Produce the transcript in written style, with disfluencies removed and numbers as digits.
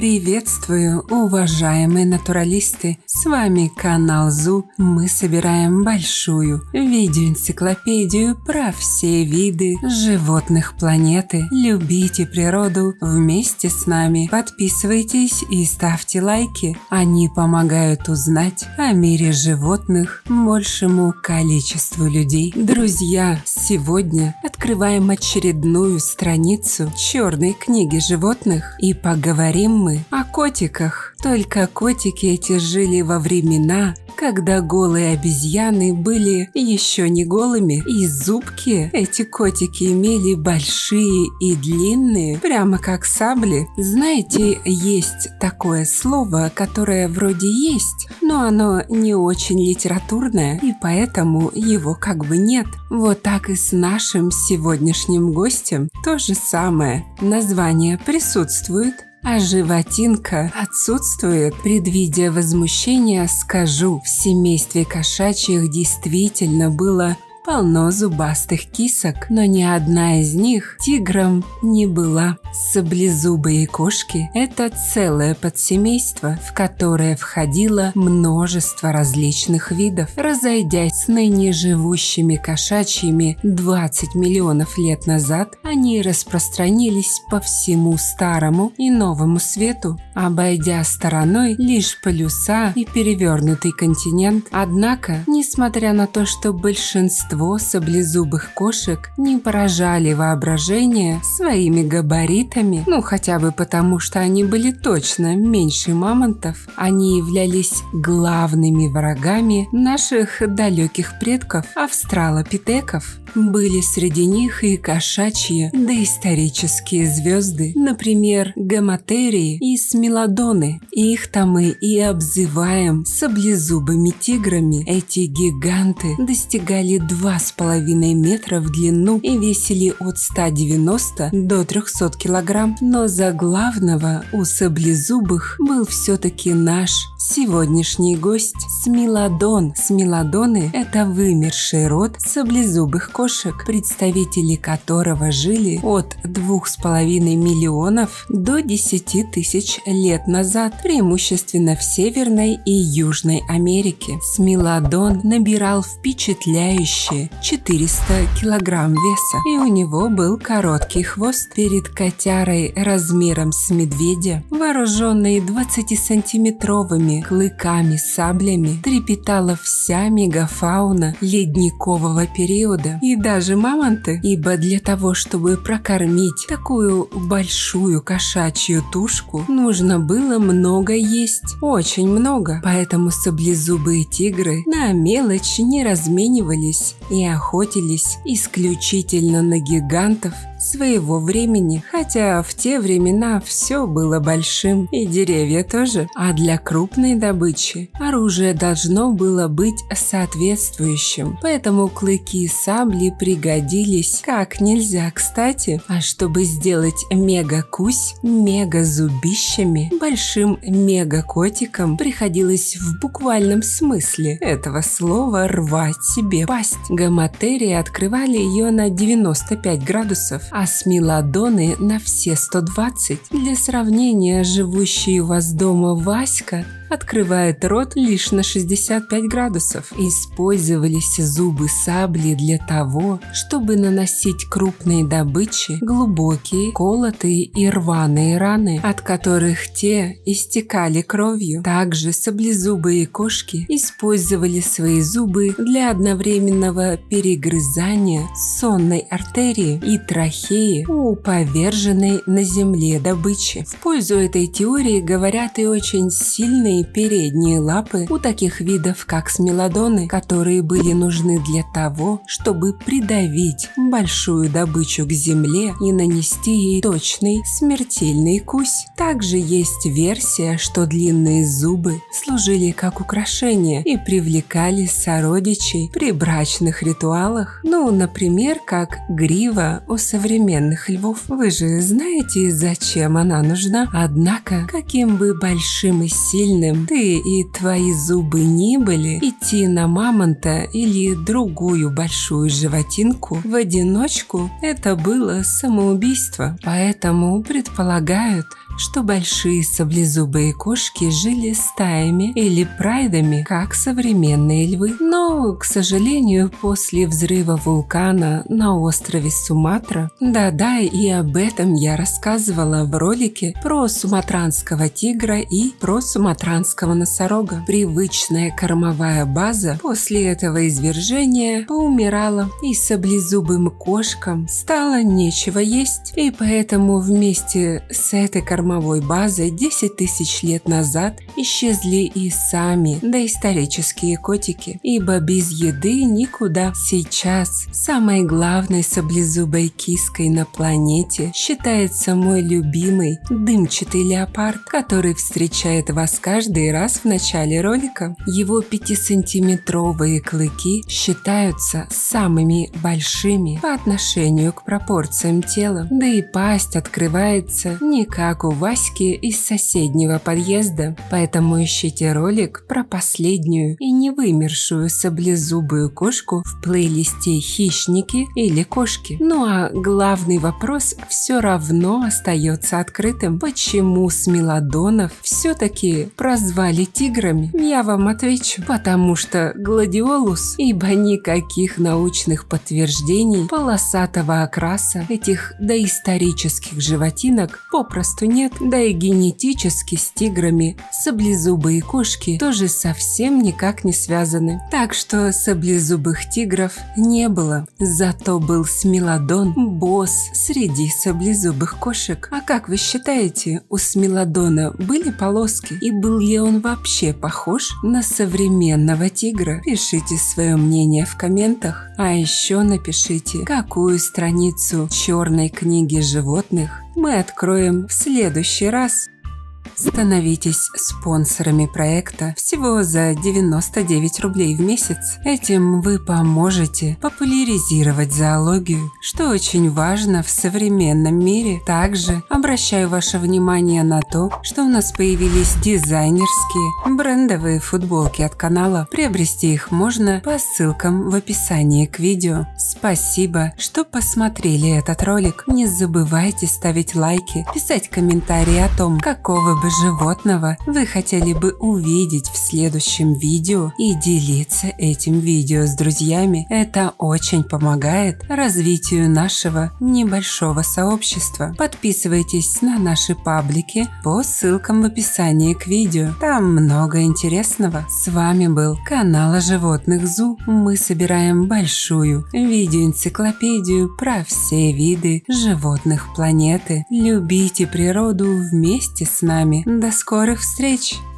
Приветствую, уважаемые натуралисты! С вами канал ЗУ. Мы собираем большую видеоэнциклопедию про все виды животных планеты. Любите природу вместе с нами. Подписывайтесь и ставьте лайки. Они помогают узнать о мире животных большему количеству людей. Друзья, сегодня открываем очередную страницу черной книги животных и поговорим мы о котиках. Только котики эти жили во времена, когда голые обезьяны были еще не голыми, и зубки эти котики имели большие и длинные, прямо как сабли. Знаете, есть такое слово, которое вроде есть, но оно не очень литературное, и поэтому его как бы нет. Вот так и с нашим сегодняшним гостем то же самое. Название присутствует, а животинка отсутствует. Предвидя возмущения, скажу, в семействе кошачьих действительно было полно зубастых кисок, но ни одна из них тигром не была. Саблезубые кошки – это целое подсемейство, в которое входило множество различных видов. Разойдясь с ныне живущими кошачьими 20 миллионов лет назад, они распространились по всему Старому и Новому Свету, обойдя стороной лишь полюса и перевернутый континент. Однако, несмотря на то, что большинство саблезубых кошек не поражали воображение своими габаритами, хотя бы потому, что они были точно меньше мамонтов, они являлись главными врагами наших далеких предков австралопитеков. Были среди них и кошачьи доисторические звезды, например, гаматерии и смелодоны. Их-то мы и обзываем саблезубыми тиграми. Эти гиганты достигали 2,5 метра в длину и весили от 190 до 300 килограмм. Но за главного у саблезубых был все-таки наш сегодняшний гость – смелодон. Смелодоны – это вымерший род саблезубых кошек, представители которого жили от 2,5 миллионов до 10 тысяч лет назад, преимущественно в Северной и Южной Америке. Смелодон набирал впечатляющие 400 килограмм веса, и у него был короткий хвост. Перед котярой размером с медведя, вооруженной 20-сантиметровыми клыками-саблями, трепетала вся мегафауна ледникового периода и даже мамонты, ибо для того, чтобы прокормить такую большую кошачью тушку, нужно было много есть, очень много. Поэтому саблезубые тигры на мелочь не разменивались и охотились исключительно на гигантов своего времени, хотя в те времена все было большим, и деревья тоже. А для крупной добычи оружие должно было быть соответствующим, поэтому клыки и сабли пригодились как нельзя кстати. А чтобы сделать мега-кусь мега-зубищами, большим мега-котикам приходилось в буквальном смысле этого слова рвать себе пасть. Гаматерии открывали ее на 95 градусов, а смелодоны на все 120. Для сравнения, живущий у вас дома Васька открывает рот лишь на 65 градусов. Использовались зубы сабли для того, чтобы наносить крупной добыче глубокие, колотые и рваные раны, от которых те истекали кровью. Также саблезубые кошки использовали свои зубы для одновременного перегрызания сонной артерии и трахеи у поверженной на земле добычи. В пользу этой теории говорят и очень сильные передние лапы у таких видов, как смелодоны, которые были нужны для того, чтобы придавить большую добычу к земле и нанести ей точный смертельный кусь. Также есть версия, что длинные зубы служили как украшение и привлекали сородичей при брачных ритуалах. Например, как грива у современных львов. Вы же знаете, зачем она нужна? Однако, каким бы большим и сильным сильным ты и твои зубы ни были, идти на мамонта или другую большую животинку в одиночку – это было самоубийство. Поэтому предполагают, что большие саблезубые кошки жили стаями или прайдами, как современные львы. Но, к сожалению, после взрыва вулкана на острове Суматра, да-да, и об этом я рассказывала в ролике про суматранского тигра и про суматранского носорога. Привычная кормовая база после этого извержения поумирала, и саблезубым кошкам стало нечего есть. И поэтому вместе с этой кормовой базой 10 тысяч лет назад исчезли и сами доисторические котики, ибо без еды никуда. Сейчас самой главной саблезубой киской на планете считается мой любимый дымчатый леопард, который встречает вас каждый раз в начале ролика. Его 5-сантиметровые клыки считаются самыми большими по отношению к пропорциям тела, да и пасть открывается не как у Васьки из соседнего подъезда, поэтому ищите ролик про последнюю и невымершую саблезубую кошку в плейлисте «Хищники» или «Кошки». Ну а главный вопрос все равно остается открытым. Почему смелодонов все-таки прозвали тиграми? Я вам отвечу. Потому что гладиолус, ибо никаких научных подтверждений полосатого окраса этих доисторических животинок попросту нет. Да и генетически с тиграми саблезубые кошки тоже совсем никак не связаны. Так что саблезубых тигров не было. Зато был смелодон, босс среди саблезубых кошек. А как вы считаете, у смелодона были полоски? И был ли он вообще похож на современного тигра? Пишите свое мнение в комментах. А еще напишите, какую страницу черной книги животных мы откроем в следующий раз. Становитесь спонсорами проекта всего за 99 рублей в месяц. Этим вы поможете популяризировать зоологию, что очень важно в современном мире. Также обращаю ваше внимание на то, что у нас появились дизайнерские брендовые футболки от канала. Приобрести их можно по ссылкам в описании к видео. Спасибо, что посмотрели этот ролик. Не забывайте ставить лайки, писать комментарии о том, какого бы животного вы хотели бы увидеть в следующем видео, и делиться этим видео с друзьями. Это очень помогает развитию нашего небольшого сообщества. Подписывайтесь на наши паблики по ссылкам в описании к видео. Там много интересного. С вами был канал о животных ЗУ. Мы собираем большую видеоэнциклопедию про все виды животных планеты. Любите природу вместе с нами. До скорых встреч!